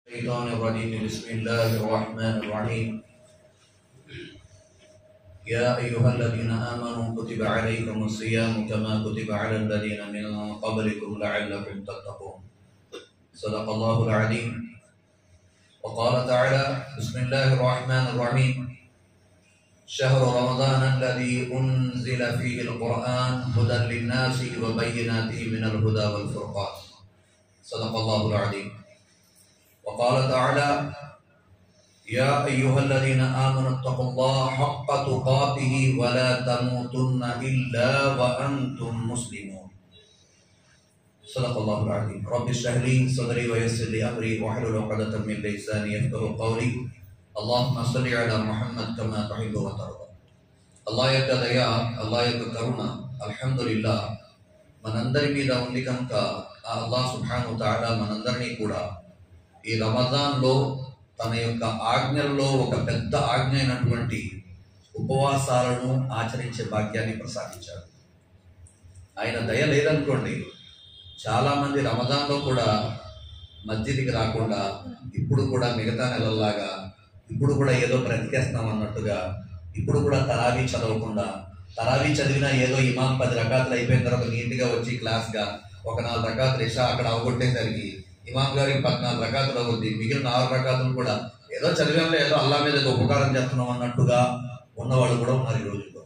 الشيطان الرجيم. بسم الله الرحمن الرحيم. يا أيها الذين آمنوا كتب عليكم الصيام كما كتب على الذين من قبلكم لعلكم تتقون. صدق الله العظيم. وقال تعالى: بسم الله الرحمن الرحيم. شهر رمضان الذي أنزل فيه القرآن هدى للناس وبينات من الهدى والفرقان. صدق الله العظيم. وقال تعالى: يا أيها الذين آمنوا اتقوا الله حق تقاته ولا تموتن إلا وأنتم مسلمون. صدق الله العظيم. رب اشرح لي صدري ويسر لي أمري واحلل عقدة من لساني يفقهوا قولي. اللهم صل على محمد كما تحب وترضى. అల్లాహ్ యొక్క దయ, అల్లాహ్ యొక్క కరుణ అల్హమ్దులిల్లాహ్ మనందరి మీద ఉంది కనుక ఆ అల్లాహ్ సుబ్హానహు వ తఆలా మనందరినీ కూడా ఈ రమజాన్లో తన యొక్క ఆజ్ఞల్లో ఒక పెద్ద ఆజ్ఞ అయినటువంటి ఉపవాసాలను ఆచరించే భాగ్యాన్ని ప్రసాదించాడు. ఆయన దయ లేదనుకోండి, చాలామంది రమజాన్లో కూడా మస్జిద్కి రాకుండా ఇప్పుడు కూడా మిగతా నెలల్లాగా ఇప్పుడు కూడా ఏదో బ్రతికేస్తాం అన్నట్టుగా ఇప్పుడు కూడా తరావీ చదవకుండా, తరావీ చదివినా ఏదో ఇమాం 10 రకాతులు అయిపోయిన తర్వాత నీట్గా వచ్చి క్లాస్గా ఒక 4 రకాతులు ఇషా అక్కడ అవగొట్టేసరికి ఇమాం గారికి 14 రకాతులు అవుద్ది, మిగిలిన 6 రకాతులు కూడా ఏదో చదివాంలో ఏదో అల్లా మీద ఏదో ఉపకారం చేస్తున్నాం అన్నట్టుగా ఉన్నవాళ్ళు కూడా ఉన్నారు ఈ రోజుల్లో.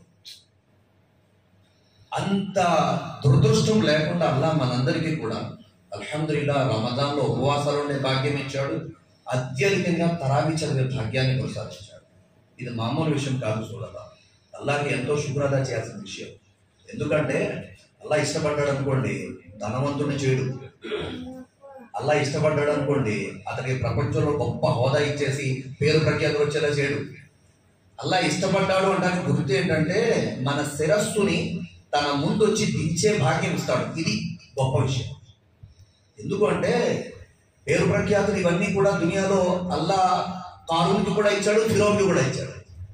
అంత దురదృష్టం లేకుండా అల్లా మనందరికీ కూడా అల్హమ్దులిల్లాహ్ రమజాన్లో ఉపవాసాలు ఉండే భాగ్యం ఇచ్చాడు. అత్యధికంగా తరావీ చదివే భాగ్యాన్ని ప్రసాదించాడు. ఇది మామూలు విషయం కాదు చూడాలా, అల్లాకి ఎంతో శుక్రాదా చేయాల్సిన విషయం. ఎందుకంటే అల్లా ఇష్టపడ్డాడు అనుకోండి ధనవంతుని చేయడు, అల్లా ఇష్టపడ్డాడు అనుకోండి అతనికి ప్రపంచంలో గొప్ప హోదా ఇచ్చేసి పేరు ప్రఖ్యాతులు వచ్చేలా చేయడు. అల్లా ఇష్టపడ్డాడు అంటే గుర్తు ఏంటంటే మన శిరస్సుని తన ముందు వచ్చి దించే భాగ్యం ఇస్తాడు. ఇది గొప్ప విషయం. ఎందుకంటే పేరు ప్రఖ్యాతులు ఇవన్నీ కూడా దునియాలో అల్లా కారూన్కి కూడా ఇచ్చాడు, ఫిరౌన్కి కూడా ఇచ్చాడు.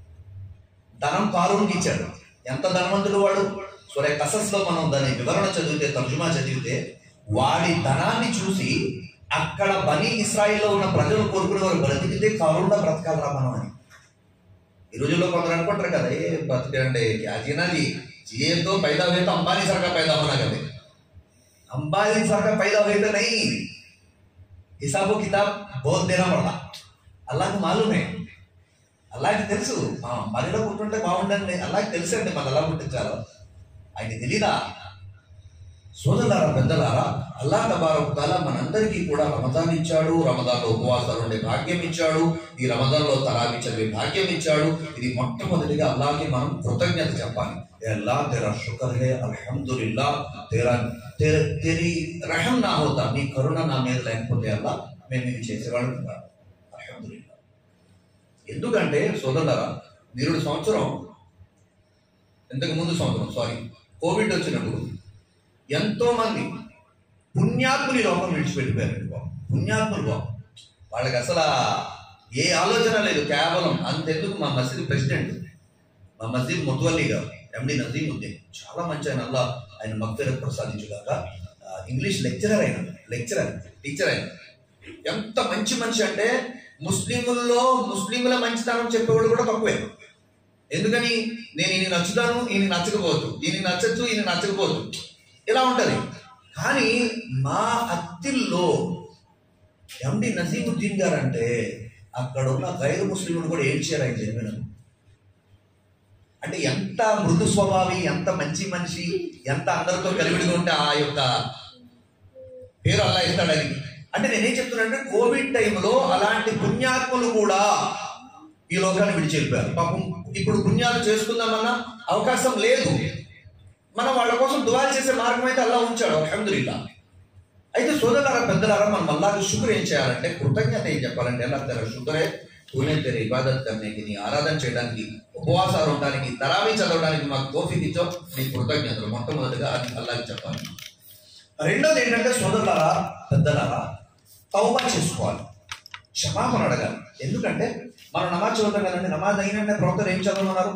ధనం కారూన్కి ఇచ్చాడు. ఎంత ధనవంతుడు వాడు! సూరా కసస్లో మనం దాని వివరణ చదివితే, తర్జుమా చదివితే, వాడి ధనాన్ని చూసి అక్కడ బనీ ఇస్రాయిల్లో ఉన్న ప్రజలు కోరుకునే వారు బ్రతికితే కారూన్లో బ్రతకాలరా మనం అని. ఈ రోజుల్లో కొందరు అనుకుంటారు కదా, ఏ బ్రతికండి క్యాజీనాజీ జీఏతో पैदा हुए तो अंबानी सर का पैदा होना कहते, अंबानी सर का पैदा हुए तो नहीं, हिसाब किताब बहुत देना पड़ता. అల్లాహ్కి మాలూమే, అల్లాహ్కి తెలుసు మనలో పుట్టుంటే బాగుండండి, అల్లాహ్కి తెలుసు అండి మన ఎలా పుట్టించాలో. ఆయనకి తెలీదా? సోదరులారా, పెద్దలారా, అల్లాహ్ తబారక్ తఆలా మనందరికీ కూడా రమజాన్ ఇచ్చాడు, రమజాన్లో ఉపవాసాలు ఉండే భాగ్యం ఇచ్చాడు, ఈ రమజాన్లో తరావీ చదివే భాగ్యం ఇచ్చాడు. ఇది మొట్టమొదటిగా అల్లాహ్కి మనం కృతజ్ఞత చెప్పాలి. అల్లాహ్ తెరా శుక్ర్ హై, అల్హమ్దులిల్లాహ్, తెరీ రహం నా హోతా, నీ కరుణ నా మీద లేకపోతే అల్లాహ్ మేము ఇవి చేసేవాళ్ళం కాదు. అల్హమ్దులిల్లాహ్. ఎందుకంటే సోదరులారా, నిరుడు సంవత్సరం ఇంతకు ముందు సంవత్సరం కోవిడ్ వచ్చినప్పుడు ఎంతో మంది పుణ్యాత్ములు లోకం విడిచిపెట్టిపోయారండి బాబు. పుణ్యాత్ములు బాబు, వాళ్ళకి అసలు ఏ ఆలోచన లేదు. కేవలం అంతెందుకు మా మసీద్ ప్రెసిడెంట్, మా మసీద్ ముతవల్లి గారు, ఎండి నజీముద్దీన్, చాలా మంచి ఆయన, అల్లా ఆయన మగ్ఫిరత్ ప్రసాదించుగాక. ఇంగ్లీష్ టీచర్ అయిన ఎంత మంచి మనిషి అంటే ముస్లింల మంచితనం చెప్పేవాడు కూడా తక్కువే. ఎందుకని, నేను ఈయన నచ్చుతాను, ఈయన నచ్చకపోవచ్చు, ఈయన నచ్చచ్చు, ఈయన నచ్చకపోవచ్చు, ఇలా ఉంటది. కానీ మా అత్తిల్లో ఎండి నజీముద్దీన్ గారు అంటే అక్కడ ఉన్న గైరు ముస్లింలు కూడా ఏడ్చారు ఆయన చెప్పిన. అంటే ఎంత మృదు స్వభావి, ఎంత మంచి మనిషి, ఎంత అందరితో కలివిడిగా ఉంటే ఆ యొక్క పేరు అల్లా ఇస్తాడని. అంటే నేనేం చెప్తున్నానంటే కోవిడ్ టైంలో అలాంటి పుణ్యాత్ములు కూడా ఈ లోకాన్ని విడిచి వెళ్ళిపోయారు. పాపం ఇప్పుడు పుణ్యాలు చేసుకుందామన్న అవకాశం లేదు. మనం వాళ్ళ కోసం దుఆ చేసే మార్గం అయితే అల్లా ఉంచాడు, అల్హమ్దులిల్లాహ్. అయితే సోదరులారా, పెద్దలారా, మనం అల్లాహ్కి శుక్ర్ ఏం చేయాలంటే, కృతజ్ఞత ఏం చెప్పాలంటే, అల్లాహ్ తెరా శుక్రే తూనే తెరే ఇబాదత్ కర్నేకి, నీ ఆరాధన చేయడానికి, ఉపవాసాలు ఉండడానికి, తరావీ చదవడానికి మాకు తౌఫీక్ ఇచ్చావు, నీ కృతజ్ఞతలు మొట్టమొదటిగా అది అల్లాహ్కి చెప్పాలి. రెండోది ఏంటంటే సోదరులారా, పెద్దలారా, తౌబా చేసుకోవాలి, క్షమాపణ అడగాలి. ఎందుకంటే మనం నమాజ్ చదువుతాం కదండి, నమాజ్ అయినంటే ప్రవక్తలు ఏం చదవమన్నారు?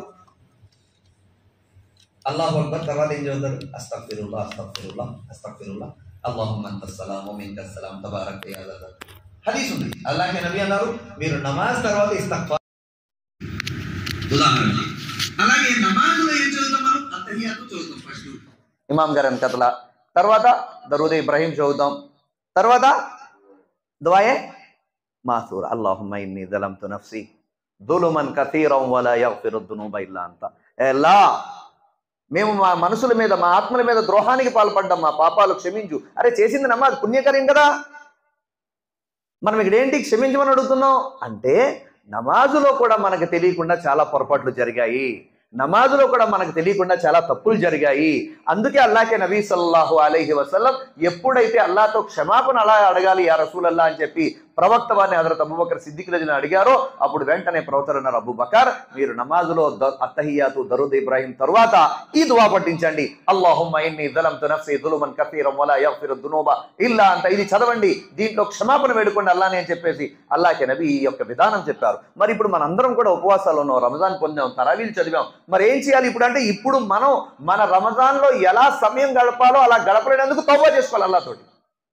అల్లాహు అక్బర్, తర్వాత ఏం చదువుతారు? అస్తగ్ఫిరుల్లాహ్ అస్తగ్ఫిరుల్లాహ్ అస్తగ్ఫిరుల్లాహ్, అల్లాహుమ్మ అంతస్ సలాము మిన్కస్ సలాం తబారక యా జల్. హదీస్ ఉంది. అల్లాహ్ నబీ అన్నారు, మీరు నమాజ్ తర్వాత ఇస్తగ్ఫార్. ఉదాహరణకి అలాగే నమాజ్లో ఏం చదువుతాం మనం? అత్తహియాతు చదువుతాం ఫస్ట్, ఇమాం గారి వెనకతల. తర్వాత దరూద్ ఇబ్రాహీం చదువుతాం. తర్వాత దుఆయే మాసూర్, అల్లాహుమ్మ ఇన్నీ జలమ్తు నఫ్సీ దులుమన్ కతీరం వలా యగ్ఫిరు దునూబ ఇల్లా అంత. ఎలా మేము మా మనసుల మీద, మా ఆత్మల మీద ద్రోహానికి పాల్పడ్డాం, మా పాపాలు క్షమించు. అరే చేసింది నమాజ్, పుణ్యకరం కదా. మనం ఇక్కడ ఏంటి క్షమించమని అడుగుతున్నాం అంటే, నమాజులో కూడా మనకు తెలియకుండా చాలా పొరపాట్లు జరిగాయి, నమాజులో కూడా మనకు తెలియకుండా చాలా తప్పులు జరిగాయి. అందుకే అల్లాహ్కే నబీ సల్లల్లాహు అలైహి వసల్లం ఎప్పుడైతే అల్లాహ్తో క్షమాపణ అలా అడగాలి యా రసూలల్లాహ్ అని చెప్పి ప్రవక్త వారిని హజరత్ అబూబకర్ సిద్దిక్ రజుని అడిగారో, అప్పుడు వెంటనే ప్రవక్త అన్నారు, అబూబకర్ మీరు నమాజులో అత్తహియాతు దరూద్ ఇబ్రాహీం తరువాత ఈ దువా పఠించండి, అల్లాహుమ్మ ఇన్నీ జలమ్తు నఫ్సీ దులుమన్ కతీరం వలా యగ్ఫిరు దునూబ ఇల్లా అంత. ఇది చదవండి, దీంట్లో క్షమాపణ వేడుకోండి అల్లాహ్ని అని చెప్పేసి అల్లాహ్కే నబీ ఈ యొక్క విధానం చెప్పారు. మరి ఇప్పుడు మనందరం కూడా ఉపవాసాలు ఉన్నాం, రంజాన్ పొందాం, తరావీలు చదివాం. మరి ఏం చేయాలి ఇప్పుడు అంటే, ఇప్పుడు మనం మన రంజాన్లో ఎలా సమయం గడపాలో అలా గడపలేనందుకు తౌబా చేసుకోవాలి అల్లాహ్తోటి.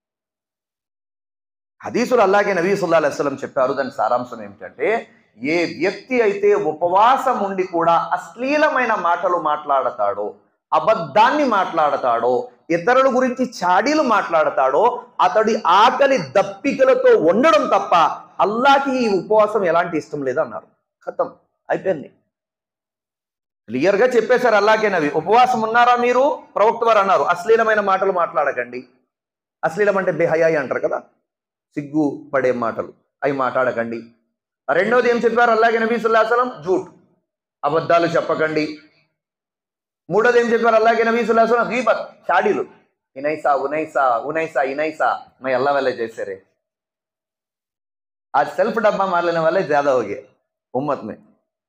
హదీసులు అల్లాహ్కే నబీ సల్లల్లాహు అలైహి వసల్లం చెప్పారు. దాని సారాంశం ఏమిటంటే, ఏ వ్యక్తి అయితే ఉపవాసం ఉండి కూడా అశ్లీలమైన మాటలు మాట్లాడతాడో, అబద్ధాన్ని మాట్లాడతాడో, ఇతరుల గురించి చాడీలు మాట్లాడతాడో, అతడి ఆకలి దప్పికలతో ఉండడం తప్ప అల్లాహ్కి ఈ ఉపవాసం ఎలాంటి ఇష్టం లేదన్నారు. ఖతం, అయిపోయింది. క్లియర్గా చెప్పేశారు అల్లాహ్కే నబీ. ఉపవాసం ఉన్నారా మీరు? ప్రవక్త వారు అన్నారు, అశ్లీలమైన మాటలు మాట్లాడకండి. అశ్లీలం అంటే బేహయాయి అంటారు కదా, సిగ్గు పడే మాటలు, అవి మాట్లాడకండి. రెండోది ఏం చెప్పారు అల్లాహ్కే నబీ సల్లల్లాహు అలైహి వసల్లం? జూట్, అబద్ధాలు చెప్పకండి. మూడోది ఏం చెప్పారు అల్లాహ్కే నబీ సల్లల్లాహు అలైహి వసల్లం? గీబత్, చాడీలు, ఇనైసా ఉనైసా ఉనైసా ఇనైసా मैं अल्लाह वाले जैसे रे. आज सेल्फ डब्बा मार लेने वाले ज्यादा हो गए उम्मत में.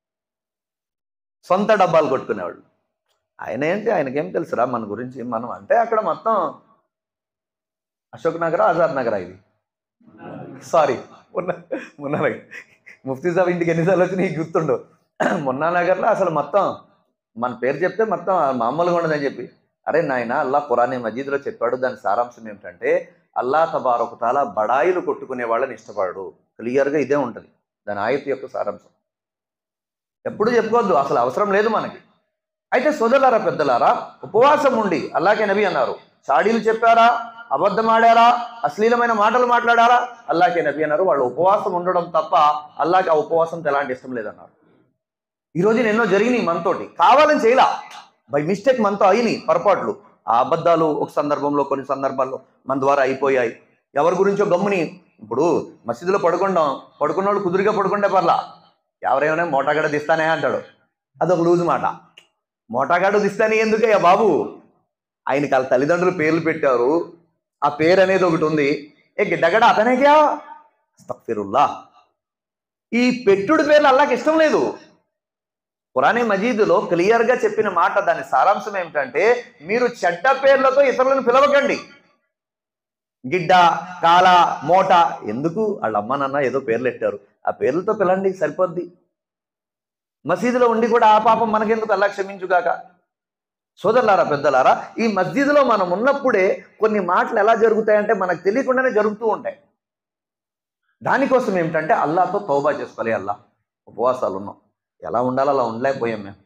సొంత డబ్బాలు కొట్టుకునేవాళ్ళు. ఆయన ఏంటి, ఆయనకేం తెలుసురా మన గురించి? మనం అంటే అక్కడ మొత్తం అశోక్ నగర, ఆజాద్ నగర, ఇది సారీ మున్నా నగర్. ముఫ్తీ సాబ్ ఇంటికి ఎన్నిసార్లు వచ్చి నీకు గుర్తుండవు. మున్నా నగర్లో అసలు మొత్తం మన పేరు చెప్తే మొత్తం మామూలుగా ఉండదని చెప్పి, అరే నాయన అల్లాహ్ ఖురాన్ మజీద్లో చెప్పాడు. దాని సారాంశం ఏమిటంటే, అల్లాహ్ తబారక తఆలా బడాయిలు కొట్టుకునే వాళ్ళని ఇష్టపడు. క్లియర్గా ఇదే ఉంటుంది దాని ఆయత్ యొక్క సారాంశం. ఎప్పుడు చెప్పుకోవద్దు, అసలు అవసరం లేదు మనకి. అయితే సోదరులారా, పెద్దలారా, ఉపవాసం ఉండి అల్లాహ్కే నబీ అన్నారు, చాడీలు చెప్పారా, అబద్ధం ఆడారా, అశ్లీలమైన మాటలు మాట్లాడారా, అల్లాహ్కే నబీ అన్నారు వాళ్ళు ఉపవాసం ఉండడం తప్ప అల్లాహ్కి ఆ ఉపవాసంతో ఎలాంటి ఇష్టం లేదన్నారు. ఈరోజు ఎన్నో జరిగినాయి మనతోటి, కావాలని చేయలా, బై మిస్టేక్ మనతో అయినాయి పొరపాట్లు. ఆ అబద్ధాలు ఒక సందర్భంలో, కొన్ని సందర్భాల్లో మన ద్వారా అయిపోయాయి. ఎవరి గురించో గమ్ముని, ఇప్పుడు మసీదులో పడుకున్న వాళ్ళు కుదురుగా పడుకుంటే పర్లా, ఎవరేమైనా మోటాగాడ దిస్తానే అంటాడు, అదొక లూజు మాట. మోటాగాడు దిస్తానే ఎందుకయ్యా బాబు? ఆయనకి వాళ్ళ తల్లిదండ్రులు పేర్లు పెట్టారు, ఆ పేరు అనేది ఒకటి ఉంది. ఏ గిడ్డగడ అతనేగా అస్తగ్ఫిరుల్లా. ఈ పెట్టుడు పేర్లు అల్లాహ్కి ఇష్టం లేదు. ఖురాన్ మజీదులో క్లియర్గా చెప్పిన మాట, దాని సారాంశం ఏమిటంటే, మీరు చెడ్డ పేర్లతో ఇతరులను పిలవకండి. గిడ్డ, కాల, మోట ఎందుకు? వాళ్ళ అమ్మ నాన్న ఏదో పేర్లు పెట్టారు, ఆ పేర్లతో పిలండి, సరిపోద్ది. మసీదులో ఉండి కూడా ఆ పాపం మనకెందుకు, అల్లాహ్ క్షమించుగాక. సోదరులారా, పెద్దలారా, ఈ మస్జిద్లో మనం ఉన్నప్పుడే కొన్ని మాటలు ఎలా జరుగుతాయంటే మనకు తెలియకుండానే జరుగుతూ ఉంటాయి. దానికోసం ఏమిటంటే అల్లాహ్తో తౌబా చేసుకోవాలి. అల్లాహ్ ఉపవాసాలు ఉన్నాం, ఎలా ఉండాలో అలా ఉండలేకపోయాం మేము.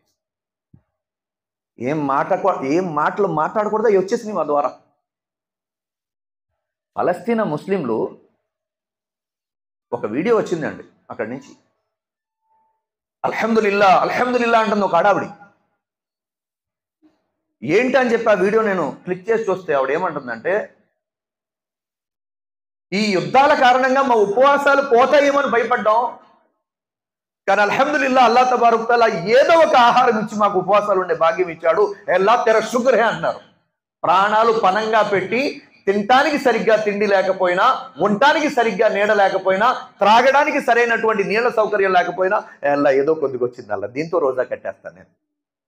ఏం మాటలు మాట్లాడకూడదు, అవి వచ్చేసినాయి మా ద్వారా. ఫలస్తీనా ముస్లింలు ఒక వీడియో వచ్చిందండి, అక్కడి నుంచి అల్హమ్దులిల్లా అల్హమ్దులిల్లా అంటుంది ఒక ఆడావిడి. ఏంటని చెప్పి ఆ వీడియో నేను క్లిక్ చేసి చూస్తే ఆవిడ ఏమంటుందంటే, ఈ యుద్ధాల కారణంగా మా ఉపవాసాలు పోతాయేమని భయపడ్డాం, కానీ అల్హమ్దులిల్లా అల్లాహ్ తబారక్ తఆలా ఏదో ఒక ఆహారం ఇచ్చి మాకు ఉపవాసాలు ఉండే భాగ్యం ఇచ్చాడు, అల్లాహ్ తెర శుక్ర్ హే అన్నారు. ప్రాణాలు పనంగా పెట్టి తినటానికి సరిగ్గా తిండి లేకపోయినా, ఉండటానికి సరిగ్గా నీడ లేకపోయినా, త్రాగడానికి సరైనటువంటి నీళ్ల సౌకర్యం లేకపోయినా, అల్లాహ్ ఏదో కొద్దిగా వచ్చింది, అల్లాహ్ దీంతో రోజా కట్టేస్తాను నేను.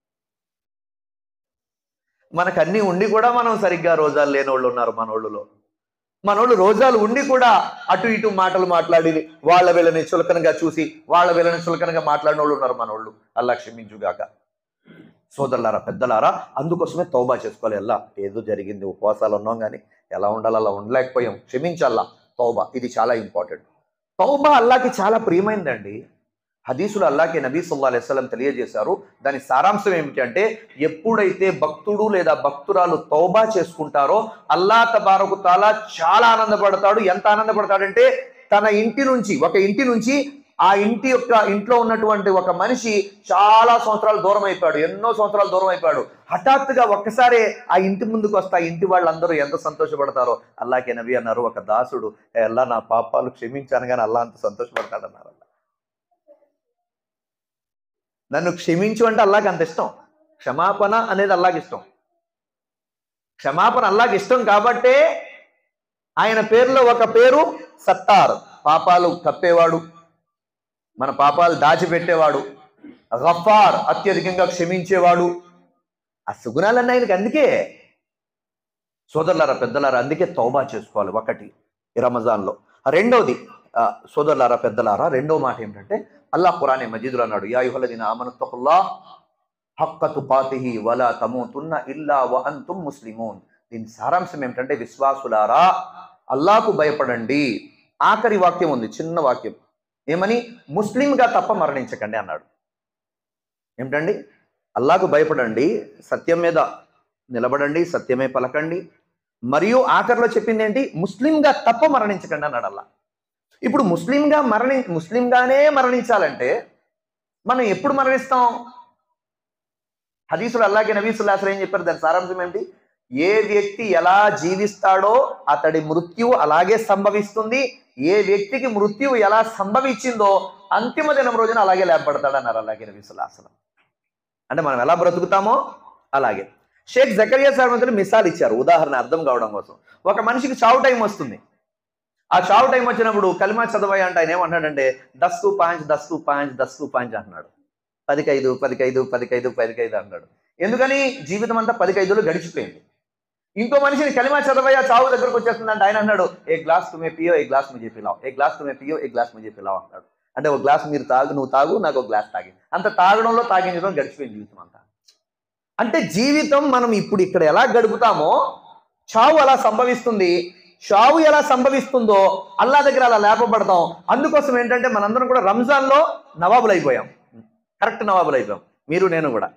మనకు అన్నీ ఉండి కూడా మనం సరిగ్గా రోజాలు లేని వాళ్ళు ఉన్నారు మనోళ్ళు రోజాలు ఉండి కూడా అటు ఇటు మాటలు మాట్లాడి వాళ్ళ వీళ్ళని చులకనగా చూసి వాళ్ళ వీళ్ళని చులకనగా మాట్లాడిన వాళ్ళు ఉన్నారు మనోళ్ళు. అల్లాహ్ క్షమించుగాక. సోదరులారా, పెద్దలారా, అందుకోసమే తౌబా చేసుకోవాలి. అల్లాహ్ ఏదో జరిగింది, ఉపవాసాలు ఉన్నాం కానీ ఎలా ఉండాలో అలా ఉండలేకపోయాం, క్షమించల్లా. తౌబా, ఇది చాలా ఇంపార్టెంట్. తౌబా అల్లాహకి చాలా ప్రియమైందండి. హదీసులు అల్లాహకి నబీ సల్లల్లాహు అలైహి వసల్లం తెలియజేశారు. దాని సారాంశం ఏమిటి అంటే, ఎప్పుడైతే భక్తుడు లేదా భక్తురాలు తౌబా చేసుకుంటారో అల్లాహ్ తబారకు తాలా చాలా ఆనందపడతాడు. ఎంత ఆనందపడతాడంటే, తన ఇంటి నుంచి ఆ ఇంట్లో ఉన్నటువంటి ఒక మనిషి చాలా సంవత్సరాలు దూరం అయిపోయాడు, ఎన్నో సంవత్సరాలు దూరం అయిపోయాడు. హఠాత్తుగా ఒక్కసారి ఆ ఇంటి ముందుకు వస్తే ఇంటి వాళ్ళందరూ ఎంత సంతోషపడతారో. అల్లాహకి నబీ అన్నారు, ఒక దాసుడు అల్లా నా పాపాలు క్షమించాను కానీ అల్లా అంత సంతోషపడతాడన్నారు. నన్ను క్షమించు అంటే అల్లాహకి అంత ఇష్టం. క్షమాపణ అనేది అల్లాహకి ఇష్టం. క్షమాపణ అల్లాహకి ఇష్టం కాబట్టే ఆయన పేరులో ఒక పేరు సత్తార్, పాపాలు కప్పేవాడు, మన పాపాలు దాచిపెట్టేవాడు. గఫార్, అత్యధికంగా క్షమించేవాడు. ఆ సుగుణాలన్నీ ఆయనకి. అందుకే సోదరులారా పెద్దలారా, అందుకే తౌబా చేసుకోవాలి ఒకటి ఈ రమజాన్లో. రెండోది సోదరులారా పెద్దలారా, రెండో మాట ఏమిటంటే, అల్లాహ్ ఖురాన్ మజీదులో అన్నాడు, యా అయ్యుహల్లదీన ఆమనుత్తఖుల్లాహ్ హక్క తుకాతిహి వలా తమూతున్న ఇల్లా వ అంతుమ్ ముస్లిమూన్. దీని సారాంశం ఏమిటంటే, విశ్వాసులారా అల్లాహకు భయపడండి. ఆఖరి వాక్యం ఉంది, చిన్న వాక్యం. ఏమని? ముస్లింగా తప్ప మరణించకండి అన్నాడు. ఏమిటండి? అల్లాహకు భయపడండి, సత్యం మీద నిలబడండి, సత్యమే పలకండి, మరియు ఆఖరిలో చెప్పింది ఏంటి? ముస్లింగా తప్ప మరణించకండి అన్నాడు అల్లా. ఇప్పుడు ముస్లింగానే మరణించాలంటే మనం ఎప్పుడు మరణిస్తాం? హదీసులు అల్లాహకి నబీ సల్లల్లాహు అలైహి వసల్లం ఏం చెప్పారు? దాని సారాంశం ఏంటి? ఏ వ్యక్తి ఎలా జీవిస్తాడో అతడి మృత్యువు అలాగే సంభవిస్తుంది. ఏ వ్యక్తికి మృత్యువు ఎలా సంభవించిందో అంతిమ దినం రోజున అలాగే లేపబడతాడు అన్నారు అల్లాహకి నబీ సల్లల్లాహు అలైహి వసల్లం. అంటే మనం ఎలా బ్రతుకుతామో అలాగే. షేక్ జకరియా సాహెబ్ మిసాల్ ఇచ్చారు, ఉదాహరణ అర్థం కావడం కోసం. ఒక మనిషికి చావు టైం వస్తుంది. ఆ చావు టైం వచ్చినప్పుడు కలిమా చదవాయి అంటే ఆయన ఏమంటాడంటే 10 కు 5 అంటున్నాడు. 10 అన్నాడు. ఎందుకని? జీవితం అంతా 10 గడిచిపోయింది. ఇంకో మనిషిని కలిమా చదవయ్యా చావు దగ్గరకు వచ్చేస్తుందంటే ఆయన అన్నాడు, ఏ గ్లాస్ తుమే పియో ఏ గ్లాస్ ముజే పిలావ్, ఏ గ్లాస్ తుమే పియో ఏ గ్లాస్ ముజే పిలావ్ అన్నాడు. అంటే ఒక గ్లాస్ మీరు తాగు, నువ్వు తాగు, నాకు ఒక గ్లాస్ తాగి, అంత తాగడంలో తాగించడం గడిచిపోయింది జీవితం అంతా. అంటే జీవితం మనం ఇప్పుడు ఇక్కడ ఎలా గడుపుతామో చావు అలా సంభవిస్తుంది. చావు ఎలా సంభవిస్తుందో అల్లా దగ్గర అలా లేపబడతాం. అందుకోసం ఏంటంటే మనందరం కూడా రంజాన్లో నవాబులు అయిపోయాం. కరెక్ట్ నవాబులు అయిపోయాం, మీరు నేను కూడా.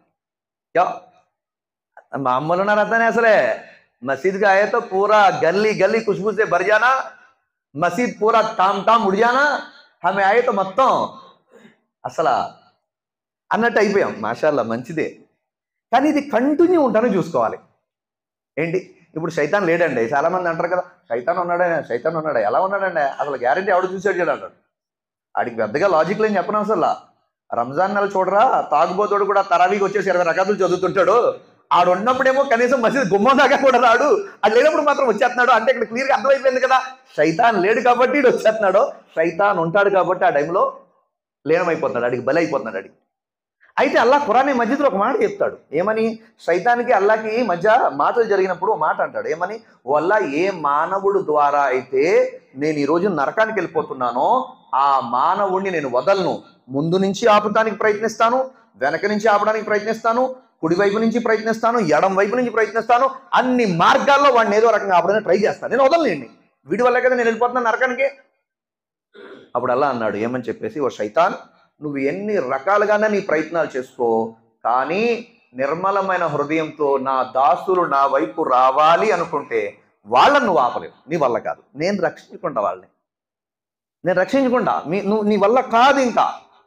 మామూలు ఉన్నారు అతనే అసలే. मस्जिद का आए तो पूरा गली गली खुशबू से भर जाना, मस्जिद पूरा टाम उड़ जाना, हमें आए तो మొత్తం అసలు అన్నట్టు అయిపోయాం. మాషాల్లా, మంచిదే. కానీ ఇది కంటిన్యూ ఉంటానని చూసుకోవాలి. ఏంటి? ఇప్పుడు శైతాన్ లేడండి. చాలా మంది అంటారు కదా, శైతాన్ ఉన్నాడా? ఎలా ఉన్నాడండి? అసలు గ్యారెంటీ ఎవడు చూసాడు అంటాడు. ఆడికి పెద్దగా లాజిక్లు ఏం చెప్పను అసలు. రంజాన్ నెల చూడరా, తాగుబోతోడు కూడా తరావీకి వచ్చేసి 20 రకాతులు చదువుతుంటాడు. ఆడు ఉన్నప్పుడేమో కనీసం మసీద్ గుమ్మం దాకా కూడా రాడు. అది లేనప్పుడు మాత్రం వచ్చేస్తున్నాడు. అంటే ఇక్కడ క్లియర్గా అర్థమైపోయింది కదా, శైతాన్ లేడు కాబట్టి ఇటు వచ్చేస్తున్నాడు. శైతాన్ ఉంటాడు కాబట్టి ఆ టైంలో లీనమైపోతున్నాడు, అడిగి బలి అయిపోతున్నాడు అడిగి. అయితే అల్లాహ్ ఖురాన్ మజీద్లో ఒక మాట చెప్తాడు. ఏమని? శైతానికి అల్లాహకి మధ్య మాటలు జరిగినప్పుడు మాట అంటాడు. ఏమని? ఓ అల్లా, ఏ మానవుడు ద్వారా అయితే నేను ఈరోజు నరకానికి వెళ్ళిపోతున్నానో ఆ మానవుడిని నేను వదలను. ముందు నుంచి ఆపడానికి ప్రయత్నిస్తాను, వెనక నుంచి ఆపడానికి ప్రయత్నిస్తాను, కుడి వైపు నుంచి ప్రయత్నిస్తాను, ఎడం వైపు నుంచి ప్రయత్నిస్తాను, అన్ని మార్గాల్లో వాడిని ఏదో రకంగా ఆపడానికి ట్రై చేస్తాను. నేను వదలలేండి, వీడి వల్లే కదా నేను వెళ్ళిపోతున్నాను నరకానికి. అప్పుడు అల్లా అన్నాడు ఏమని చెప్పేసి, ఓ శైతాన్, నువ్వు ఎన్ని రకాలుగానే నీ ప్రయత్నాలు చేసుకో, కానీ నిర్మలమైన హృదయంతో నా దాసులు నా వైపు రావాలి అనుకుంటే వాళ్ళని నువ్వు ఆపలేవు. నీ వల్ల కాదు. నేను రక్షించుకుంటా వాళ్ళని, నేను రక్షించుకుంటా. నీ వల్ల కాదు ఇంకా.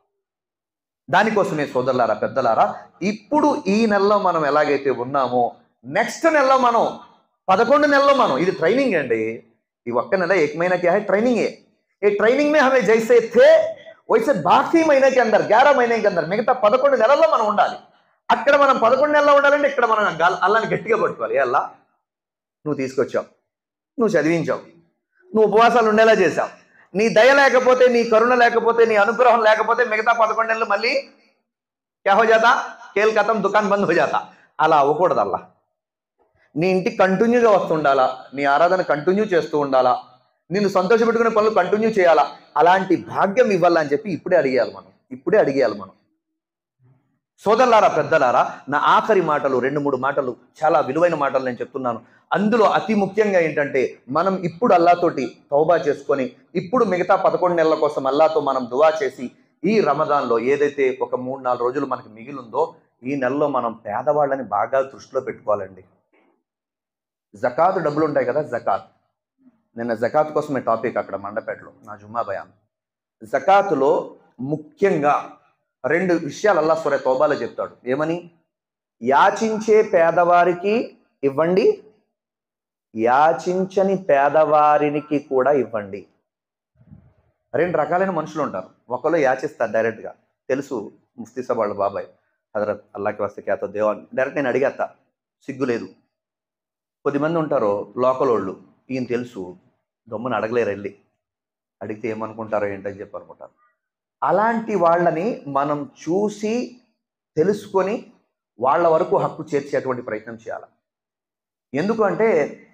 దానికోసమే సోదరులారా పెద్దలారా, ఇప్పుడు ఈ నెలలో మనం ఎలాగైతే ఉన్నామో నెక్స్ట్ నెలలో మనం 11 నెలలో మనం, ఇది ట్రైనింగ్ అండి. ఈ ఒక్క నెల एक महीना क्या है? ट्रेनिंग है. ये ट्रेनिंग में हमें जैसे थे वैसे बाकी महीने के अंदर 11 महीने के अंदर మిగతా 11 నెలల్లో మనం ఉండాలి. అక్కడ మనం 11 నెలల్లో ఉండాలంటే ఇక్కడ మనం అల్లాని గట్టిగా పట్టుకోవాలి. అల్లా, నువ్వు తీసుకొచ్చావు, నువ్వు చదివించావు, నువ్వు ఉపవాసాలు ఉండేలా చేశావు. నీ దయ లేకపోతే, నీ కరుణ లేకపోతే, నీ అనుగ్రహం లేకపోతే మిగతా 11 నెలలు మళ్ళీ క్యా హో జాతా, కేల్ ఖతం, దుకాన్ బంద్ హో జాతా. అలా అవ్వకూడదు. అల్లా నీ ఇంటికి కంటిన్యూగా వస్తుండాలా, నీ ఆరాధన కంటిన్యూ చేస్తూ ఉండాలా, నిన్ను సంతోషపెట్టుకునే పనులు కంటిన్యూ చేయాలా. అలాంటి భాగ్యం ఇవ్వాలని చెప్పి ఇప్పుడే అడిగేయాలి మనం. సోదరులారా, పెద్దలారా, నా ఆఖరి మాటలు 2-3 మాటలు, చాలా విలువైన మాటలు నేను చెప్తున్నాను. అందులో అతి ముఖ్యంగా ఏంటంటే, మనం ఇప్పుడు అల్లాతోటి తౌబా చేసుకొని, ఇప్పుడు మిగతా 11 నెలల కోసం అల్లాతో మనం దువా చేసి, ఈ రమదాన్లో ఏదైతే ఒక 3-4 రోజులు మనకి మిగిలిందో, ఈ నెలలో మనం పేదవాళ్ళని బాగా దృష్టిలో పెట్టుకోవాలండి. జకాత్ డబ్బులు ఉంటాయి కదా, జకాత్. నిన్న జకాత్ కోసమే టాపిక్ అక్కడ మండపేటలో నా జుమ్మా బయాన్. జకాతులో ముఖ్యంగా 2 విషయాలు అల్లాహ్ సూరా తౌబాలో చెప్తాడు. ఏమని? యాచించే పేదవారికి ఇవ్వండి, యాచించని పేదవారికి కూడా ఇవ్వండి. 2 రకాలైన మనుషులు ఉంటారు. ఒకళ్ళు యాచిస్తారు డైరెక్ట్గా, తెలుసు ముఫ్తీ సాబ్ వాళ్ళ బాబాయ్ హజరత్ అల్లాహకి వస్తే క్యాతో దేవా, డైరెక్ట్ నేను అడిగేస్తా, సిగ్గు లేదు. కొద్దిమంది ఉంటారు లోకల్ వాళ్ళు, ఈయన తెలుసు, గమ్మున అడగలేరు, వెళ్ళి అడిగితే ఏమనుకుంటారో ఏంటని చెప్పి అనుకుంటారు. అలాంటి వాళ్ళని మనం చూసి తెలుసుకొని వాళ్ళ వరకు హక్కు చేర్చేటువంటి ప్రయత్నం చేయాలి. ఎందుకంటే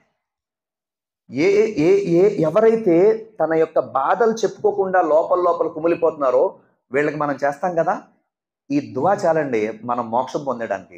ఎవరైతే తన యొక్క బాధలు చెప్పుకోకుండా లోపల కుమిలిపోతున్నారో వీళ్ళకి మనం చేస్తాం కదా, ఈ దువా చాలండి మనం మోక్షం పొందడానికి.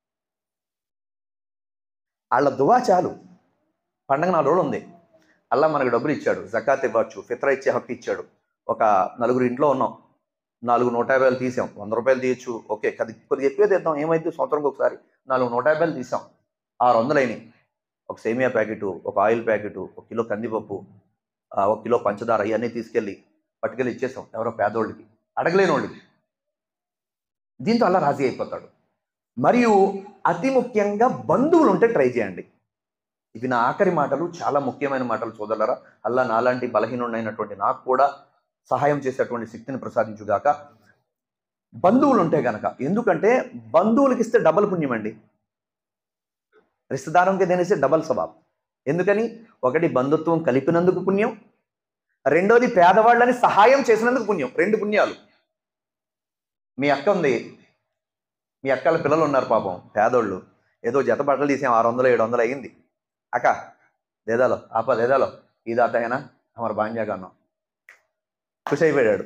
వాళ్ళ దువా చాలు. పండగ 4 రోజులు ఉంది, అల్లా మనకు డబ్బులు ఇచ్చాడు, జకాత్ ఇవ్వచ్చు, ఫిత్రా ఇచ్చే హక్కు ఇచ్చాడు. ఒక 4 ఇంట్లో ఉన్నాం, 4 150 తీసాం, 100 రూపాయలు తీయచ్చు, ఓకే, కొద్దిగా ఎక్కువే తీద్దాం, ఏమైతే సంవత్సరంకి ఒకసారి 4 150 తీసాం, 600 అయినాయి. ఒక సేమియా ప్యాకెటు, ఒక ఆయిల్ ప్యాకెటు, 1 కిలో కందిపప్పు, 1 కిలో పంచదార, ఇవన్నీ తీసుకెళ్ళి పట్టుకెళ్ళి ఇచ్చేసాం ఎవరో పేదోళ్ళకి, అడగలేని వాళ్ళకి. దీంతో అల్లా రాజీ అయిపోతాడు. మరియు అతి ముఖ్యంగా బంధువులు ఉంటే ట్రై చేయండి. ఇవి నా ఆఖరి మాటలు, చాలా ముఖ్యమైన మాటలు సోదరులారా. అల్లా నాలాంటి బలహీనుడైనటువంటి నాకు కూడా సహాయం చేసేటువంటి శక్తిని ప్రసాదించుగాక. బంధువులు ఉంటే గనక, ఎందుకంటే బంధువులకి ఇస్తే డబల్ పుణ్యం అండి, రిస్తదారంకి దేనిస్తే డబల్ సవాబ్. ఎందుకని? ఒకటి బంధుత్వం కలిపినందుకు పుణ్యం, రెండోది పేదవాళ్ళని సహాయం చేసినందుకు పుణ్యం. 2 పుణ్యాలు. మీ అక్క ఉంది, మీ అక్కల పిల్లలు ఉన్నారు పాపం పేదోళ్ళు, ఏదో జత బట్టలు తీసాం 600-700 అయ్యింది. అక్క దేదాలో ఆపా దేదాలో ఈ దాతైనా అమర్ బాంజాగా అన్నాం, ఖుషి అయిపోయాడు.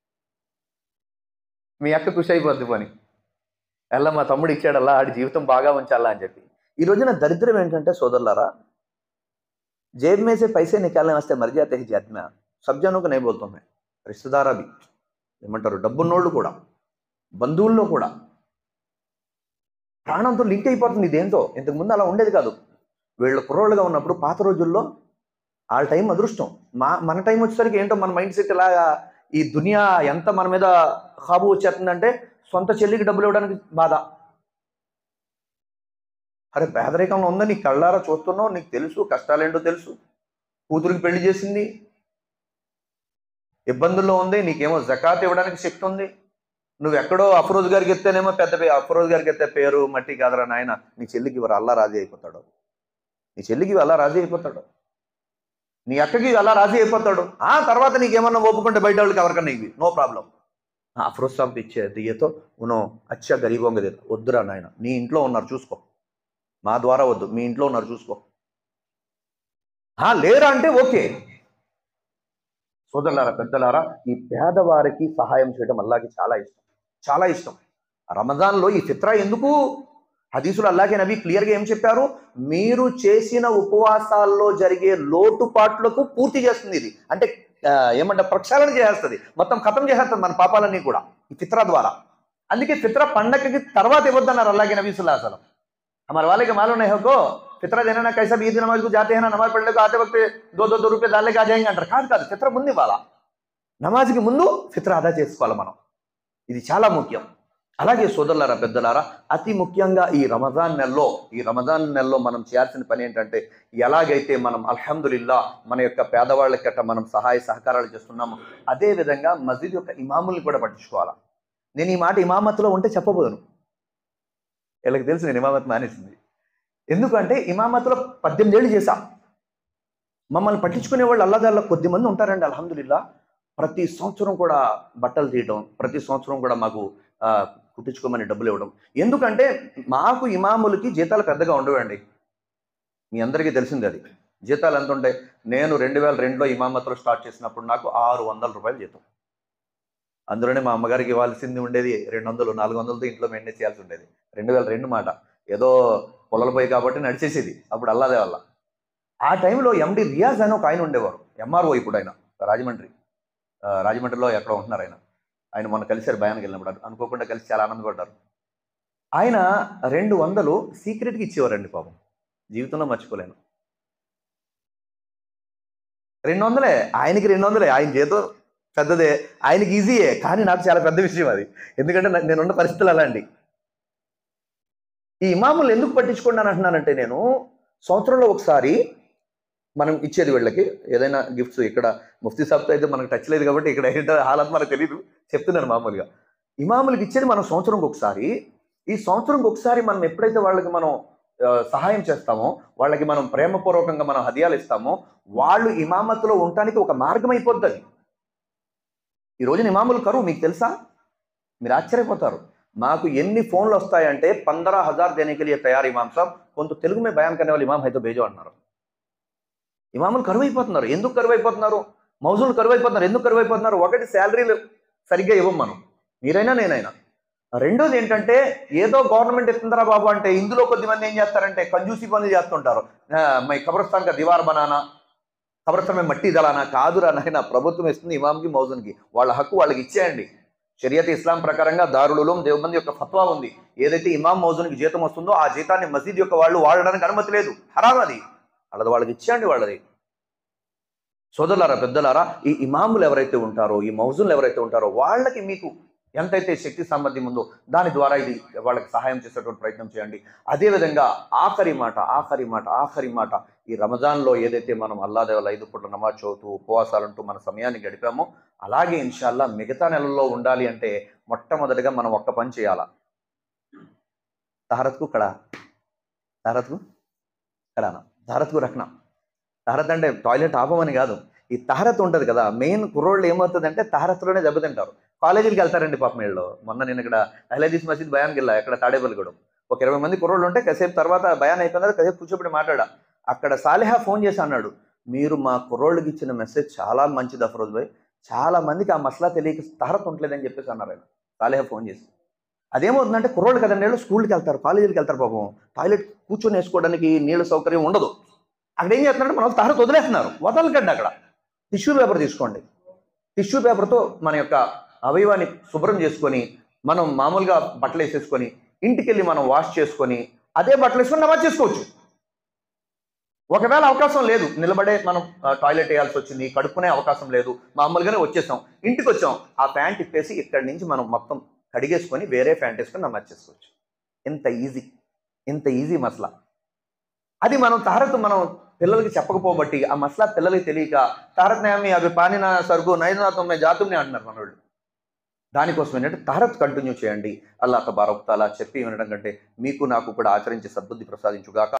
మీ అక్క ఖుషి అయిపోద్ది పోని, అలా మా తమ్ముడు ఇచ్చాడల్లా, ఆడి జీవితం బాగా ఉంచాలా అని చెప్పి. ఈ రోజున దరిద్రం ఏంటంటే సోదరులారా, जेब में से पैसे निकालने वास्ते मर जाते हैं जेब में, सब जनों को नहीं बोलता मैं, रिश्तेदारा भी ఏమంటారు, డబ్బున్నోళ్ళు కూడా, బంధువుల్లో కూడా ప్రాణంతో లింక్ అయిపోతుంది దేంతో. ఇంతకుముందు అలా ఉండేది కాదు. వీళ్ళు కుర్రోళ్ళుగా ఉన్నప్పుడు పాత రోజుల్లో వాళ్ళ టైం అదృష్టం, మన టైం వచ్చేసరికి ఏంటో మన మైండ్ సెట్ ఇలాగా, ఈ దునియా ఎంత మన మీద కాబు వచ్చేస్తుందంటే సొంత చెల్లికి డబ్బులు ఇవ్వడానికి బాధ. అరే పేదరికంలో ఉందా, నీ కళ్ళారా చూస్తున్నావు, నీకు తెలుసు కష్టాలేంటో తెలుసు, కూతురికి పెళ్లి చేసింది, ఇబ్బందుల్లో ఉంది, నీకేమో జకాత్ ఇవ్వడానికి శక్తి ఉంది. నువ్వు ఎక్కడో అఫరోజ్ గారికి ఎత్తేనేమో పెద్ద అఫరోజ్ గారికి ఎత్తే పేరు మట్టి కాదరా నాయన, నీ చెల్లికి ఇవ్వరు, అల్లా రాజీ అయిపోతాడు. నీ చెల్లికి అల్లా రాజీ అయిపోతాడు, నీ అక్కకి అల్లా రాజీ అయిపోతాడు. ఆ తర్వాత నీకేమన్నా ఒప్పుకుంటే బయట వాళ్ళకి ఎవరికన్నా ఇవి నో ప్రాబ్లం. అఫరోజ్ సాబ్కి ఇచ్చే దియ్యతో ఉనో అచ్చా గరీబోంగ దేత, వద్దురా నాయన, నీ ఇంట్లో ఉన్నారు చూసుకో, మా ద్వారా వద్దు, మీ ఇంట్లో ఉన్నారు చూసుకో. లేరా అంటే ఓకే. సోదరులారా, పెద్దలారా, ఈ పేదవారికి సహాయం చేయడం అల్లాకి చాలా ఇష్టం, చాలా ఇష్టం. రమజాన్లో ఈ ఫిత్రా ఎందుకు? హదీసులు అల్లాహ్ నబీ క్లియర్గా ఏం చెప్పారు? మీరు చేసిన ఉపవాసాల్లో జరిగే లోటుపాట్లకు పూర్తి చేస్తుంది ఇది. అంటే ఏమంటే ప్రక్షాళన చేస్తుంది, మొత్తం ఖతం చేసేస్తుంది మన పాపాలన్నీ కూడా ఈ ఫిత్రా ద్వారా. అందుకే ఫిత్రా పండగకి తర్వాత ఇవ్వద్దన్నారు అల్లాహ్ నబీ సల్లల్లాహు अलैहि वसल्लम. हमारे वाले के मालूम नहीं हो को फितरा देना ना, कैसा भी ईद नमाज को जाते हैं ना, नमाज पढ़ने को आते वक्त 2 रुपये डालने का आ जाएंगे अंటారు. కాదు ఫిత్రా ముందు ఇవ్వాలా, నమాజ్కి ముందు ఫిత్రా అదా చేసుకోవాలి మనం. ఇది చాలా ముఖ్యం. అలాగే సోదరులారా, పెద్దలారా, అతి ముఖ్యంగా ఈ రమజాన్ నెలలో మనం చేయాల్సిన పని ఏంటంటే, ఎలాగైతే మనం అల్హమ్దులిల్లా మన యొక్క పేదవాళ్ళకట మనం సహాయ సహకారాలు చేస్తున్నాము, అదే విధంగా మస్జిద్ యొక్క ఇమాముల్ని కూడా పట్టించుకోవాలా. నేను ఈ మాట ఇమామత్లో ఉంటే చెప్పబోదును, వీళ్ళకి తెలుసు నేను ఇమామత్ మానేసింది. ఎందుకంటే ఇమామత్లో 18 ఏళ్ళు చేశా. మమ్మల్ని పట్టించుకునే వాళ్ళు అల్లాదాల్లో కొద్దిమంది ఉంటారండి. అల్హమ్దులిల్లా ప్రతి సంవత్సరం కూడా బట్టలు తీయడం, ప్రతి సంవత్సరం కూడా మాకు కుట్టించుకోమని డబ్బులు ఇవ్వడం. ఎందుకంటే మాకు ఇమాములకి జీతాలు పెద్దగా ఉండవండి, మీ అందరికీ తెలిసింది అది. జీతాలు ఎంత ఉంటాయి? నేను 2002లో ఇమామత్లో స్టార్ట్ చేసినప్పుడు నాకు 600 రూపాయలు జీతం. అందులోనే మా అమ్మగారికి ఇవ్వాల్సింది ఉండేది 200, 400తో ఇంట్లో మెయింటైన్ చేయాల్సి ఉండేది. 2002 మాట. ఏదో పొలాలు పోయి కాబట్టి నడిచేసేది అప్పుడు అల్లాదే వల్ల. ఆ టైంలో ఎండి రియాజ్ అని ఒక ఆయన ఉండేవారు, ఎంఆర్ఓ ఇప్పుడు ఆయన రాజమండ్రిలో ఎక్కడో ఉంటున్నారు ఆయన. ఆయన మొన్న కలిశారు భయానికి వెళ్ళినప్పుడు, అనుకోకుండా కలిసి చాలా ఆనందపడ్డారు. ఆయన 200 సీక్రెట్గా ఇచ్చేవారండి పాపం, జీవితంలో మర్చిపోలేను. 200 ఆయనకి 200, ఆయన జీతం పెద్దదే, ఆయనకి ఈజీయే, కానీ నాకు చాలా పెద్ద విషయం అది. ఎందుకంటే నేనున్న పరిస్థితులు అలాంటి. ఈ ఇమాములు ఎందుకు పట్టించుకున్నాను అంటున్నానంటే, నేను సంవత్సరంలో ఒకసారి మనం ఇచ్చేది వీళ్ళకి ఏదైనా గిఫ్ట్స్. ఇక్కడ ముఫ్తీ సాబ్తో అయితే మనకు టచ్ లేదు కాబట్టి ఇక్కడ ఏంటో హాలత్ మనకు తెలియదు, చెప్తున్నాను మామూలుగా. ఇమాములకి ఇచ్చేది మనం సంవత్సరంకి ఒకసారి. ఈ సంవత్సరంకి ఒకసారి మనం ఎప్పుడైతే వాళ్ళకి మనం సహాయం చేస్తామో, వాళ్ళకి మనం ప్రేమపూర్వకంగా మనం హదియాలు ఇస్తామో, వాళ్ళు ఇమామత్తులో ఉండటానికి ఒక మార్గం అయిపోద్ది. ఈ రోజున ఇమాములు కరువు, మీకు తెలుసా? మీరు ఆశ్చర్యపోతారు. మాకు ఎన్ని ఫోన్లు వస్తాయంటే 15,000 देने के लिए तैयार इमाम साहब, కొంత తెలుగు में बयान करने वाले इमाम है तो भेजो అన్నారు. ఇమాములు కరువు అయిపోతున్నారు. ఎందుకు కరువు అయిపోతున్నారు? మౌజులు కరువు అయిపోతున్నారు. ఎందుకు కరువు అయిపోతున్నారు? ఒకటి, శాలరీలు సరిగ్గా ఇవ్వం మనం, మీరైనా నేనైనా. రెండోది ఏంటంటే, ఏదో గవర్నమెంట్ ఇస్తుందరా బాబు అంటే ఇందులో కొద్దిమంది ఏం చేస్తారంటే కంజూసీ పనులు చేస్తుంటారు. మై కబ్రస్థాన్ కా దివార్ బనానా, కబ్రస్థాన్ మీద మట్టి దలానా. కాదురా నాయన, ప్రభుత్వం ఇస్తుంది ఇమాంకి మౌజున్కి, వాళ్ళ హక్కు వాళ్ళకి ఇచ్చేయండి. షరియత్ ఇస్లాం ప్రకారంగా దారుల్ ఉలూమ్ దేవబంద్ యొక్క ఫత్వా ఉంది. ఏదైతే ఇమాం మౌజున్కి జీతం వస్తుందో ఆ జీతాన్ని మసీద్ యొక్క వాళ్ళు వాడడానికి అనుమతి లేదు, హరాం అది. వాళ్ళది వాళ్ళకి ఇచ్చేయండి వాళ్ళది. సోదరులారా, పెద్దలారా, ఈ ఇమాములు ఎవరైతే ఉంటారో, ఈ మౌజున్లు ఎవరైతే ఉంటారో, వాళ్ళకి మీకు ఎంతైతే శక్తి సామర్థ్యం ఉందో దాని ద్వారా ఇది వాళ్ళకి సహాయం చేసేటువంటి ప్రయత్నం చేయండి. అదేవిధంగా ఆఖరి మాట, ఈ రమజాన్లో ఏదైతే మనం అల్లాదేవల 5 పూట్ల నమాజ్ చదువుతూ ఉపవాసాలంటూ మన సమయాన్ని గడిపామో, అలాగే ఇన్షాల్లా మిగతా నెలల్లో ఉండాలి అంటే మొట్టమొదటిగా మనం ఒక్క పని చేయాలా. తహరత్కు రఖనా. తహరత్ అంటే టాయిలెట్ ఆపమని కాదు, ఈ తహరత్ ఉంటుంది కదా, మెయిన్ కుర్రోళ్ళు ఏమవుతుందంటే తహరత్లోనే దెబ్బతింటారు. కాలేజీకి వెళ్తారండి పాపం వీళ్ళు. మొన్న నేను ఇక్కడ అహ్లదీస్ మసీద్ బయాన్కి వెళ్ళా, ఎక్కడ తాడేపల్లిగూడెం. ఒక 20 మంది కుర్రోళ్ళు ఉంటే కాసేపు తర్వాత బయాన్ అయిపోయిన తర్వాత కాసేపు కూర్చోబెట్టి మాట్లాడా. అక్కడ సాలిహా ఫోన్ చేసి అన్నాడు, మీరు మా కుర్రోళ్ళకి ఇచ్చిన మెసేజ్ చాలా మంచిది అఫరోజ్ భాయ్, చాలా మందికి ఆ మసలా తెలియక తహరత్ ఉండలేదని చెప్పేసి అన్నారు ఆయన, సాలిహా ఫోన్ చేసి. అదేమవుతుందంటే కుర్రోళ్ళు కదండి వీళ్ళు, స్కూల్కి వెళ్తారు, కాలేజీకి వెళ్తారు పాపం, టాయిలెట్ కూర్చొని వేసుకోవడానికి నీళ్ళ సౌకర్యం ఉండదు. అక్కడ ఏం చేస్తున్నారంటే మన తహరత్ వదిలేస్తున్నారు. వదలకండి, అక్కడ టిష్యూ పేపర్ తీసుకోండి. టిష్యూ పేపర్తో మన యొక్క అవయవాన్ని శుభ్రం చేసుకొని, మనం మామూలుగా బట్టలు వేసేసుకొని ఇంటికి వెళ్ళి మనం వాష్ చేసుకొని అదే బట్టలు వేసుకొని నమాజ్ చేసుకోవచ్చు. ఒకవేళ అవకాశం లేదు, నిలబడే మనం టాయిలెట్ వేయాల్సి వచ్చింది, కడుక్కునే అవకాశం లేదు, మామూలుగానే వచ్చేసాం, ఇంటికి వచ్చాం, ఆ ప్యాంట్ ఇప్పేసి ఇక్కడి నుంచి మనం మొత్తం కడిగేసుకొని వేరే ప్యాంట్ వేసుకొని నమాజ్ చేసుకోవచ్చు. ఇంత ఈజీ మసలా. అది మనం తహరత్ మనం పిల్లలకి చెప్పకపోబట్టి ఆ మసలా పిల్లలకి తెలియక తహరత్ నేమి అవి పానిన సరుకు నైనాతమ్మే జాతుమ్ని అంటున్నారు మన వాళ్ళు. దానికోసం ఏంటంటే తహరత్ కంటిన్యూ చేయండి. అల్లాహ్ తబారక్ తఆలా చెప్పి వినడం కంటే మీకు నాకు కూడా ఆచరించి సద్బుద్ధి ప్రసాదించుగాక.